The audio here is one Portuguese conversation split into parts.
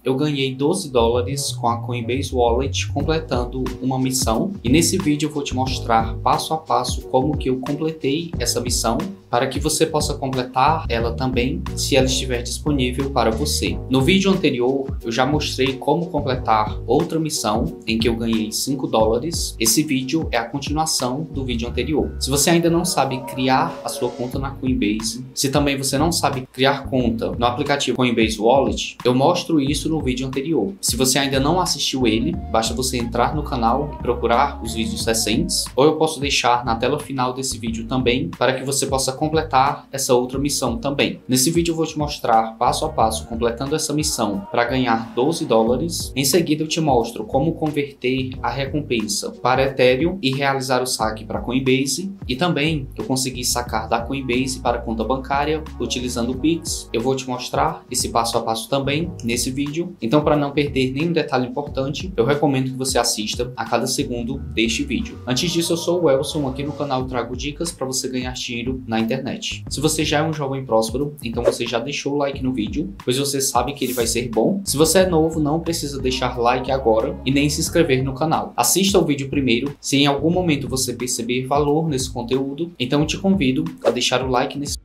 eu ganhei 12 dólares com a Coinbase Wallet completando uma missão. E nesse vídeo eu vou te mostrar passo a passo como que eu completei essa missão, para que você possa completar ela também, se ela estiver disponível para você. No vídeo anterior, eu já mostrei como completar outra missão em que eu ganhei 5 dólares. Esse vídeo é a continuação do vídeo anterior. Se você ainda não sabe criar a sua conta na Coinbase, se também você não sabe criar conta no aplicativo Coinbase Wallet, eu mostro isso no vídeo anterior. Se você ainda não assistiu ele, basta você entrar no canal e procurar os vídeos recentes, ou eu posso deixar na tela final desse vídeo também, para que você possa completar essa outra missão também. Nesse vídeo eu vou te mostrar passo a passo completando essa missão para ganhar 12 dólares. Em seguida eu te mostro como converter a recompensa para Ethereum e realizar o saque para Coinbase. E também eu consegui sacar da Coinbase para a conta bancária utilizando o Pix. Eu vou te mostrar esse passo a passo também nesse vídeo. Então, para não perder nenhum detalhe importante, eu recomendo que você assista a cada segundo deste vídeo. Antes disso, eu sou o Elson, aqui no canal eu trago dicas para você ganhar dinheiro na internet. Se você já é um jovem próspero, então você já deixou o like no vídeo, pois você sabe que ele vai ser bom. Se você é novo, não precisa deixar like agora e nem se inscrever no canal. Assista o vídeo primeiro. Se em algum momento você perceber valor nesse conteúdo, então eu te convido a deixar o like nesse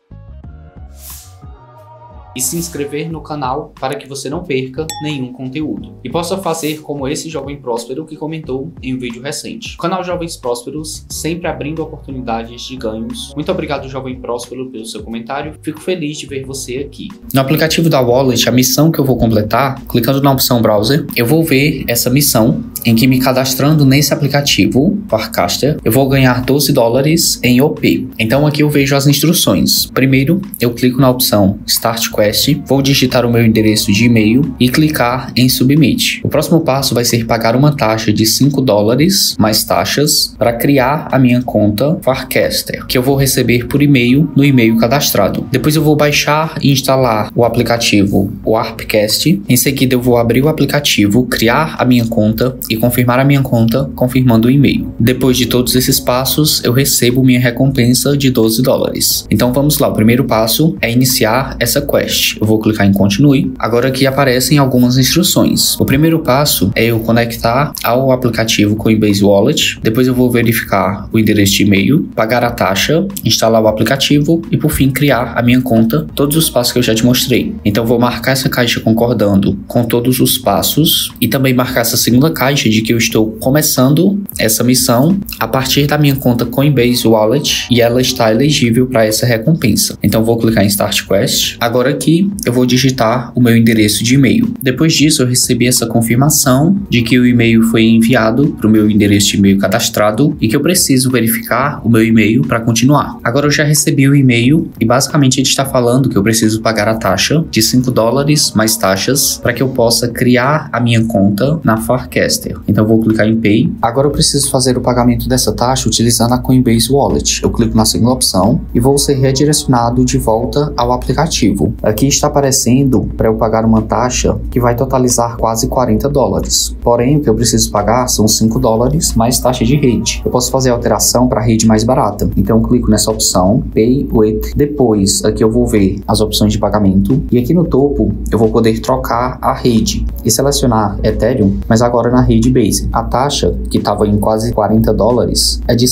e se inscrever no canal para que você não perca nenhum conteúdo e possa fazer como esse jovem próspero que comentou em um vídeo recente. O canal Jovens Prósperos sempre abrindo oportunidades de ganhos. Muito obrigado, jovem próspero, pelo seu comentário. Fico feliz de ver você aqui. No aplicativo da Wallet, a missão que eu vou completar, clicando na opção Browser, eu vou ver essa missão em que, me cadastrando nesse aplicativo, Farcaster, eu vou ganhar 12 dólares em OP. Então aqui eu vejo as instruções. Primeiro, eu clico na opção Start Quest, vou digitar o meu endereço de e-mail e clicar em Submit. O próximo passo vai ser pagar uma taxa de 5 dólares mais taxas para criar a minha conta Farcaster, que eu vou receber por e-mail no e-mail cadastrado. Depois eu vou baixar e instalar o aplicativo Warpcast. Em seguida eu vou abrir o aplicativo, criar a minha conta e confirmar a minha conta confirmando o e-mail. Depois de todos esses passos, eu recebo minha recompensa de 12 dólares. Então vamos lá, o primeiro passo é iniciar essa quest. Eu vou clicar em Continue. Agora aqui aparecem algumas instruções. O primeiro passo é eu conectar ao aplicativo Coinbase Wallet. Depois eu vou verificar o endereço de e-mail, pagar a taxa, instalar o aplicativo e por fim criar a minha conta. Todos os passos que eu já te mostrei. Então eu vou marcar essa caixa concordando com todos os passos e também marcar essa segunda caixa de que eu estou começando essa missão a partir da minha conta Coinbase Wallet e ela está elegível para essa recompensa. Então eu vou clicar em Start Quest. Agora aqui eu vou digitar o meu endereço de e-mail. Depois disso eu recebi essa confirmação de que o e-mail foi enviado para o meu endereço de e-mail cadastrado e que eu preciso verificar o meu e-mail para continuar. Agora eu já recebi o e-mail e basicamente ele está falando que eu preciso pagar a taxa de 5 dólares mais taxas para que eu possa criar a minha conta na Farcaster. Então eu vou clicar em Pay. Agora eu preciso fazer o pagamento dessa taxa utilizando a Coinbase Wallet. Eu clico na segunda opção e vou ser redirecionado de volta ao aplicativo. Aqui está aparecendo para eu pagar uma taxa que vai totalizar quase 40 dólares. Porém, o que eu preciso pagar são 5 dólares mais taxa de rede. Eu posso fazer a alteração para a rede mais barata. Então, eu clico nessa opção, Pay with. Depois, aqui eu vou ver as opções de pagamento. E aqui no topo, eu vou poder trocar a rede e selecionar Ethereum, mas agora na rede Base. A taxa, que estava em quase 40 dólares, é de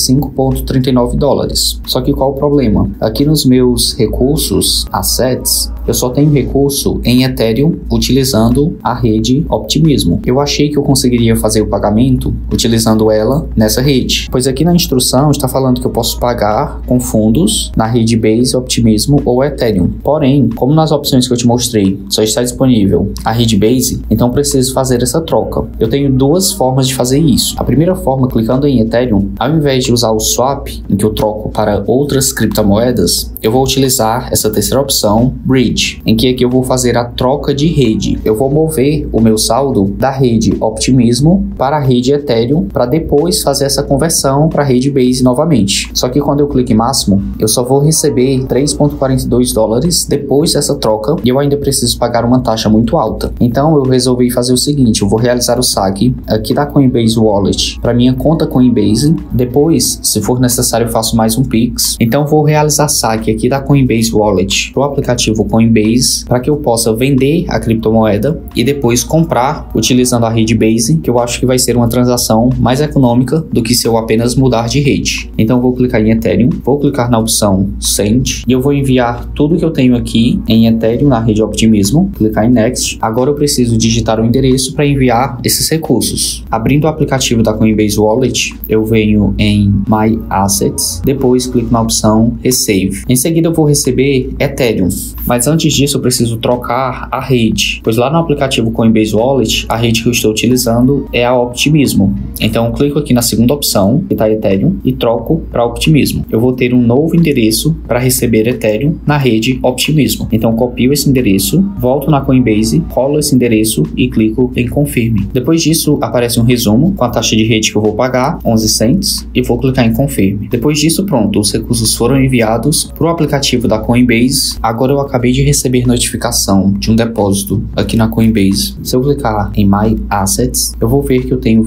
5,39 dólares. Só que qual o problema? Aqui nos meus recursos, assets, eu só tenho recurso em Ethereum utilizando a rede Optimismo. Eu achei que eu conseguiria fazer o pagamento utilizando ela nessa rede, pois aqui na instrução está falando que eu posso pagar com fundos na rede Base, Optimismo ou Ethereum. Porém, como nas opções que eu te mostrei só está disponível a rede Base, então preciso fazer essa troca. Eu tenho duas formas de fazer isso. A primeira forma, clicando em Ethereum, ao invés de usar o swap, em que eu troco para outras criptomoedas, eu vou utilizar essa terceira opção, Bridge, em que aqui eu vou fazer a troca de rede. Eu vou mover o meu saldo da rede Optimismo para a rede Ethereum, para depois fazer essa conversão para a rede Base novamente. Só que quando eu clico em máximo, eu só vou receber 3,42 dólares depois dessa troca e eu ainda preciso pagar uma taxa muito alta. Então eu resolvi fazer o seguinte, eu vou realizar o saque aqui da Coinbase Wallet para minha conta Coinbase. Depois, se for necessário, eu faço mais um Pix. Então vou realizar saque aqui da Coinbase Wallet para o aplicativo Coinbase Coinbase para que eu possa vender a criptomoeda e depois comprar utilizando a rede Base, que eu acho que vai ser uma transação mais econômica do que se eu apenas mudar de rede. Então eu vou clicar em Ethereum, vou clicar na opção Send e eu vou enviar tudo que eu tenho aqui em Ethereum na rede Optimismo, clicar em Next. Agora eu preciso digitar o endereço para enviar esses recursos. Abrindo o aplicativo da Coinbase Wallet, eu venho em My Assets, depois clico na opção Receive. Em seguida eu vou receber Ethereum, mas antes disso eu preciso trocar a rede, pois lá no aplicativo Coinbase Wallet, a rede que eu estou utilizando é a Optimismo. Então eu clico aqui na segunda opção, que está Ethereum, e troco para Optimismo. Eu vou ter um novo endereço para receber Ethereum na rede Optimismo. Então copio esse endereço, volto na Coinbase, rolo esse endereço e clico em Confirme. Depois disso aparece um resumo com a taxa de rede que eu vou pagar, 11 cents, e vou clicar em Confirme. Depois disso, pronto, os recursos foram enviados para o aplicativo da Coinbase. Agora eu acabei de receber notificação de um depósito aqui na Coinbase. Se eu clicar em My Assets, eu vou ver que eu tenho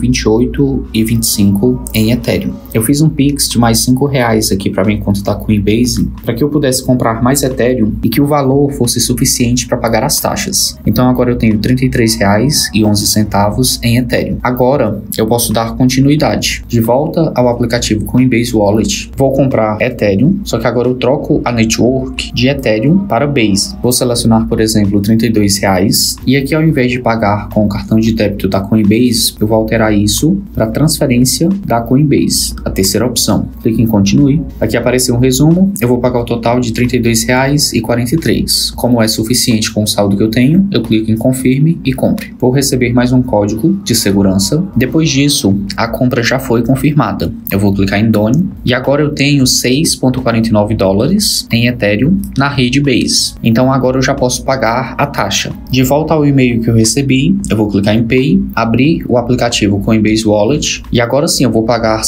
28,25 em Ethereum. Eu fiz um Pix de mais R$5 aqui para minha conta da Coinbase para que eu pudesse comprar mais Ethereum e que o valor fosse suficiente para pagar as taxas. Então agora eu tenho R$33,11 em Ethereum. Agora eu posso dar continuidade. De volta ao aplicativo Coinbase Wallet, vou comprar Ethereum, só que agora eu troco a network de Ethereum para Base. Vou selecionar, por exemplo, R$32 e aqui, ao invés de pagar com o cartão de débito da Coinbase, eu vou alterar isso para transferência da Coinbase, a terceira opção. Clique em Continue. Aqui apareceu um resumo. Eu vou pagar o total de R$32,43. Como é suficiente com o saldo que eu tenho, eu clico em Confirme e compre. Vou receber mais um código de segurança. Depois disso, a compra já foi confirmada. Eu vou clicar em Done e agora eu tenho $6,49 em Ethereum na rede Base. Então agora eu já posso pagar a taxa. De volta ao e-mail que eu recebi, eu vou clicar em Pay, abrir o aplicativo Coinbase Wallet e agora sim eu vou pagar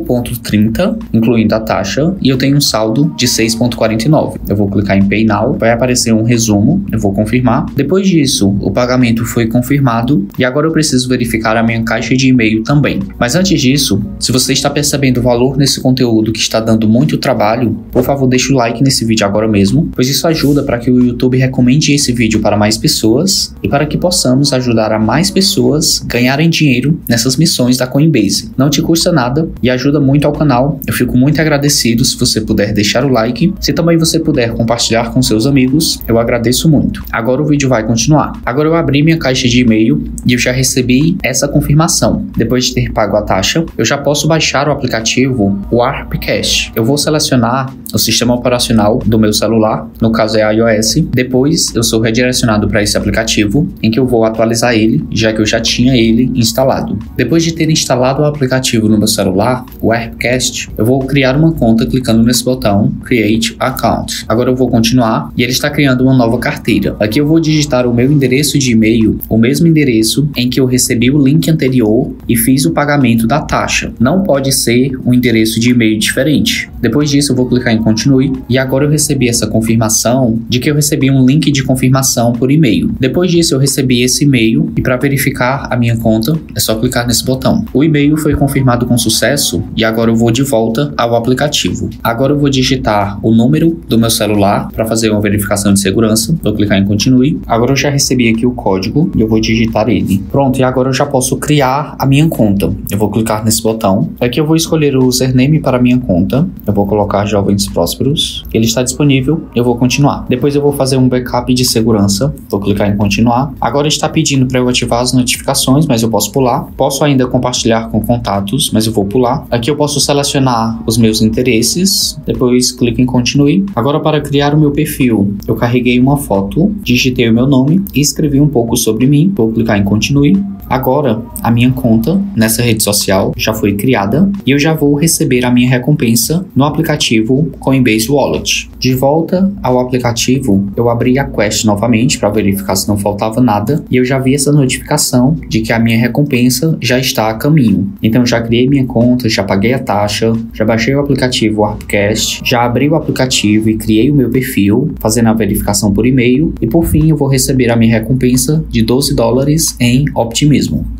5,30, incluindo a taxa, e eu tenho um saldo de 6,49. Eu vou clicar em Pay Now, vai aparecer um resumo, eu vou confirmar. Depois disso, o pagamento foi confirmado e agora eu preciso verificar a minha caixa de e-mail também. Mas antes disso, se você está percebendo o valor nesse conteúdo que está dando muito trabalho, por favor deixe o like nesse vídeo agora mesmo, pois isso ajuda para que o YouTube recomende esse vídeo para mais pessoas e para que possamos ajudar a mais pessoas ganharem dinheiro nessas missões da Coinbase. Não te custa nada e ajuda muito ao canal. Eu fico muito agradecido se você puder deixar o like. Se também você puder compartilhar com seus amigos, eu agradeço muito. Agora o vídeo vai continuar. Agora eu abri minha caixa de e-mail e eu já recebi essa confirmação. Depois de ter pago a taxa, eu já posso baixar o aplicativo Warpcast. Eu vou selecionar o sistema operacional do meu celular, no caso é iOS. Depois eu sou redirecionado para esse aplicativo, em que eu vou atualizar ele, já que eu já tinha ele instalado. Depois de ter instalado o aplicativo no meu celular, o Warpcast, eu vou criar uma conta clicando nesse botão Create Account. Agora eu vou continuar e ele está criando uma nova carteira. Aqui eu vou digitar o meu endereço de e-mail, o mesmo endereço em que eu recebi o link anterior e fiz o pagamento da taxa. Não pode ser um endereço de e-mail diferente. Depois disso eu vou clicar em Continue e agora eu recebi essa confirmação de que eu recebi um link de confirmação por e-mail. Depois disso eu recebi esse e-mail e para verificar a minha conta é só clicar nesse botão. O e-mail foi confirmado com sucesso e agora eu vou de volta ao aplicativo. Agora eu vou digitar o número do meu celular para fazer uma verificação de segurança. Vou clicar em Continue. Agora eu já recebi aqui o código e eu vou digitar ele. Pronto, e agora eu já posso criar a minha conta. Eu vou clicar nesse botão. Aqui eu vou escolher o username para a minha conta. Eu vou colocar Jovens Prósperos. Ele está disponível. Eu vou continuar. Depois eu vou fazer um backup de segurança. Vou clicar em Continuar. Agora está pedindo para eu ativar as notificações, mas eu posso pular. Posso ainda compartilhar com contatos, mas eu vou pular. Aqui eu posso selecionar os meus interesses. Depois clico em Continue. Agora, para criar o meu perfil, eu carreguei uma foto, digitei o meu nome e escrevi um pouco sobre mim. Vou clicar em Continue. Agora, a minha conta nessa rede social já foi criada e eu já vou receber a minha recompensa no aplicativo Coinbase Wallet. De volta ao aplicativo, eu abri a Quest novamente para verificar se não faltava nada e eu já vi essa notificação de que a minha recompensa já está a caminho. Então já criei minha conta, já paguei a taxa, já baixei o aplicativo Warpcast, já abri o aplicativo e criei o meu perfil, fazendo a verificação por e-mail e por fim eu vou receber a minha recompensa de $12 em Optimismo.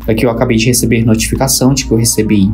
Aqui eu acabei de receber notificação de que eu recebi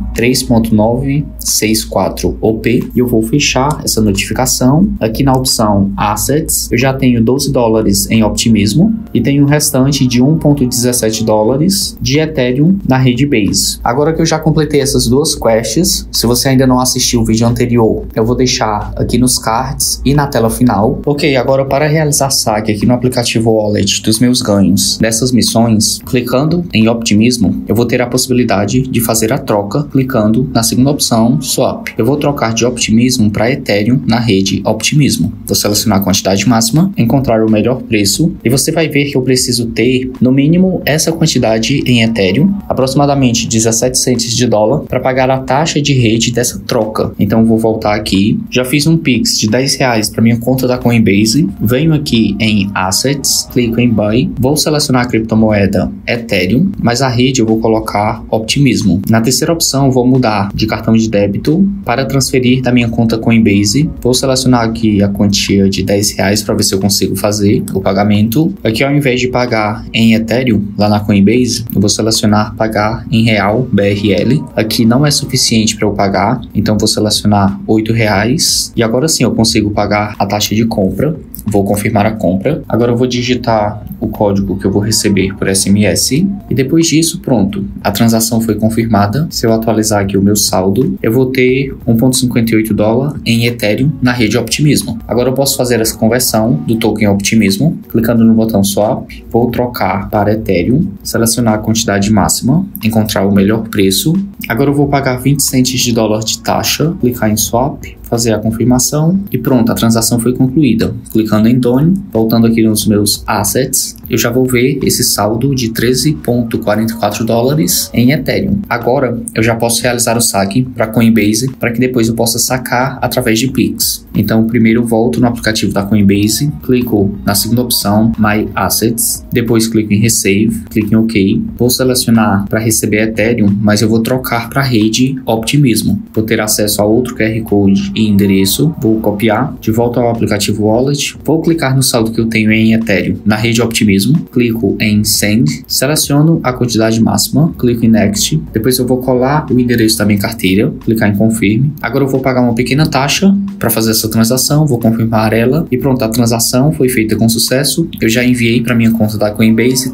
3.964 OP e eu vou fechar essa notificação. Aqui na opção Assets, eu já tenho 12 dólares em Optimismo e tenho o restante de 1.17 dólares de Ethereum na rede Base. Agora que eu já completei essas duas quests, se você ainda não assistiu o vídeo anterior, eu vou deixar aqui nos cards e na tela final. Ok, agora para realizar saque aqui no aplicativo Wallet dos meus ganhos dessas missões, clicando em Optimismo, eu vou ter a possibilidade de fazer a troca clicando na segunda opção Swap. Eu vou trocar de Optimismo para Ethereum na rede Optimismo. Vou selecionar a quantidade máxima, encontrar o melhor preço e você vai ver que eu preciso ter no mínimo essa quantidade em Ethereum, aproximadamente 17 centes de dólar, para pagar a taxa de rede dessa troca. Então vou voltar aqui, já fiz um Pix de R$10 para minha conta da Coinbase, venho aqui em Assets, clico em Buy, vou selecionar a criptomoeda Ethereum, mas a rede eu vou colocar Optimismo. Na terceira opção eu vou mudar de cartão de débito para transferir da minha conta Coinbase, vou selecionar aqui a quantia de R$10 para ver se eu consigo fazer o pagamento. Aqui ao invés de pagar em Ethereum lá na Coinbase, eu vou selecionar pagar em real BRL. Aqui não é suficiente para eu pagar, então vou selecionar R$8 e agora sim eu consigo pagar a taxa de compra. Vou confirmar a compra. Agora eu vou digitar o código que eu vou receber por SMS e depois disso, pronto, a transação foi confirmada. Se eu atualizar aqui o meu saldo, eu vou ter 1.58 dólar em Ethereum na rede Optimismo. Agora eu posso fazer essa conversão do token Optimismo, clicando no botão Swap, vou trocar para Ethereum, selecionar a quantidade máxima, encontrar o melhor preço. Agora eu vou pagar 20 centes de dólar de taxa, clicar em Swap, fazer a confirmação e pronto, a transação foi concluída. Clicando em Done, voltando aqui nos meus Assets, eu já vou ver esse saldo de 13.44 dólares em Ethereum. Agora eu já posso realizar o saque para Coinbase para que depois eu possa sacar através de Pix. Então primeiro eu volto no aplicativo da Coinbase, clico na segunda opção My Assets, depois clico em Receive, clico em OK, vou selecionar para receber Ethereum, mas eu vou trocar para a rede Optimismo. Vou ter acesso a outro QR Code e endereço, vou copiar de volta ao aplicativo Wallet, vou clicar no saldo que eu tenho em Ethereum na rede Optimismo, clico em Send, seleciono a quantidade máxima, clico em Next, depois eu vou colar o endereço da minha carteira, clicar em Confirme. Agora eu vou pagar uma pequena taxa para fazer essa transação, vou confirmar ela e pronto, a transação foi feita com sucesso. Eu já enviei para minha conta da Coinbase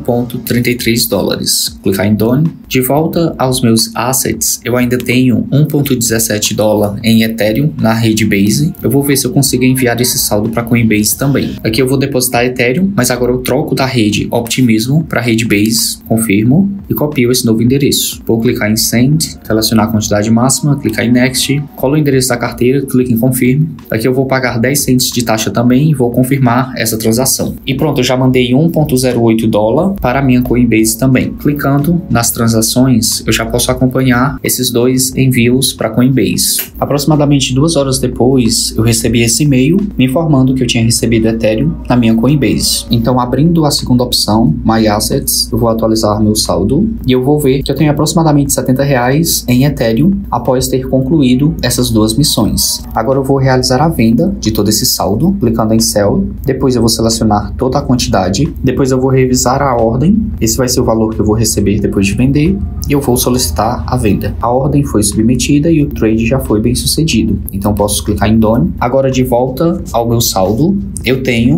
13.33 dólares. Clicar em Done. De volta aos meus Assets, eu ainda tenho 1.17 dólar em Ethereum na rede Base. Eu vou ver se eu consigo enviar esse saldo para Coinbase também. Aqui eu vou depositar Ethereum, mas agora eu troco da rede Optimismo para a rede Base, confirmo e copio esse novo endereço. Vou clicar em Send, selecionar a quantidade máxima, clicar em Next, colo o endereço da carteira, clico em Confirme. Aqui eu vou pagar 10 centes de taxa também e vou confirmar essa transação. E pronto, eu já mandei 1.08 dólar para a minha Coinbase também. Clicando nas transações, eu já posso acompanhar esses dois envios para Coinbase. Aproximadamente 2 horas depois, eu recebi esse e-mail me informando que eu tinha recebido Ethereum na minha Coinbase. Então, abrindo a segunda opção, My Assets, eu vou atualizar meu saldo e eu vou ver que eu tenho aproximadamente R$70 em Ethereum após ter concluído essas duas missões. Agora eu vou realizar a venda de todo esse saldo, clicando em Sell, depois eu vou selecionar toda a quantidade, depois eu vou revisar a ordem, esse vai ser o valor que eu vou receber depois de vender, e eu vou solicitar a venda. A ordem foi submetida e o trade já foi bem sucedido, então posso clicar em Done. Agora de volta ao meu saldo, eu tenho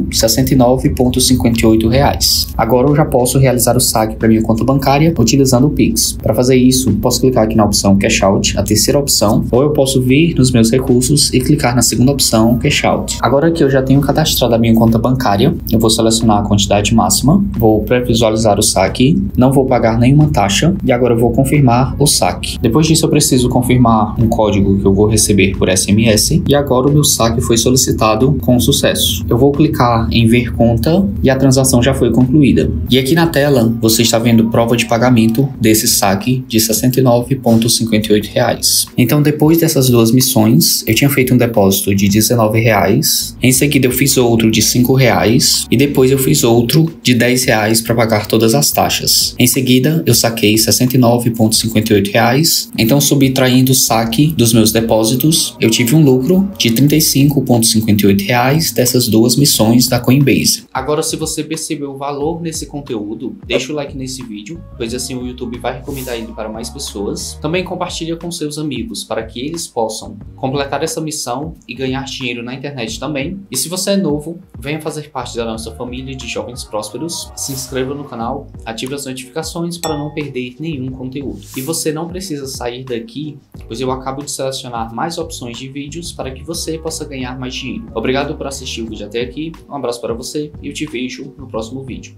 R$69,58. Agora eu já posso realizar o saque para minha conta bancária utilizando o Pix. Para fazer isso, posso clicar aqui na opção Cash Out, a terceira opção, ou eu posso vir nos meus recursos e clicar na segunda opção Cash Out. Agora que eu já tenho cadastrado a minha conta bancária, eu vou selecionar a quantidade máxima, vou pré-visualizar o saque, não vou pagar nenhuma taxa e agora eu vou confirmar o saque. Depois disso eu preciso confirmar um código que eu vou receber por SMS e agora o meu saque foi solicitado com sucesso. Eu vou clicar em ver conta e a transação já foi concluída. E aqui na tela você está vendo prova de pagamento desse saque de R$69,58. Então depois dessas duas missões eu tinha feito um depósito de R$19, em seguida eu fiz outro de R$5 e depois eu fiz outro de R$10 para pagar todas as taxas. Em seguida eu saquei R$69,58 R$35,58. Então, subtraindo o saque dos meus depósitos, eu tive um lucro de R$35,58 dessas duas missões da Coinbase. Agora, se você percebeu o valor nesse conteúdo, deixa o like nesse vídeo, pois assim o YouTube vai recomendar ele para mais pessoas. Também compartilha com seus amigos para que eles possam completar essa missão e ganhar dinheiro na internet também. E se você é novo, venha fazer parte da nossa família de jovens prósperos. Se inscreva no canal, ative as notificações para não perder nenhum conteúdo. E você não precisa sair daqui, pois eu acabo de selecionar mais opções de vídeos para que você possa ganhar mais dinheiro. Obrigado por assistir o vídeo até aqui, um abraço para você e eu te vejo no próximo vídeo.